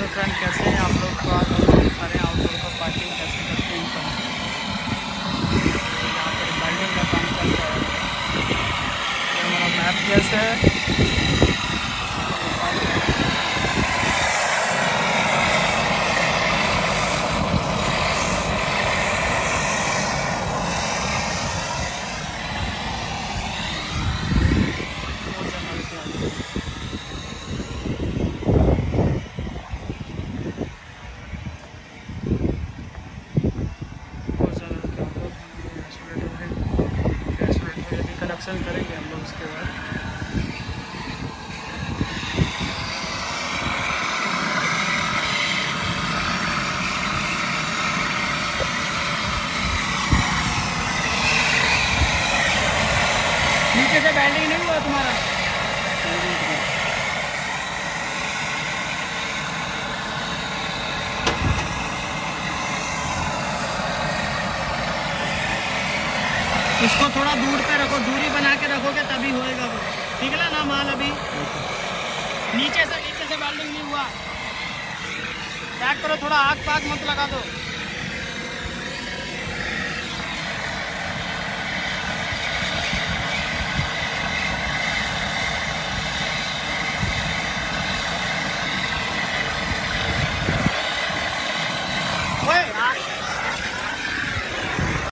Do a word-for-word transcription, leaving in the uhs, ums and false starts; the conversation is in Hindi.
हेलो फ्रेंड, कैसे हैं आप लोग? तो आज हम लोग दिखा रहे हैं आउटडोर का पार्किंग कैसे करते हैं सब। यहाँ पर बिल्डिंग का काम चल रहा है। ये हमारा मैप प्लेस है। कनेक्शन करेंगे हम लोग उसके बाद। नीचे से बैंडिंग नहीं हुआ तुम्हारा? इसको थोड़ा दूर पे रखो, दूरी बना के रखोगे तभी होएगा वो। निकला ना माल अभी? नीचे से नीचे से वेल्डिंग नहीं हुआ। पैक करो, थोड़ा आग पाग मत लगा दो।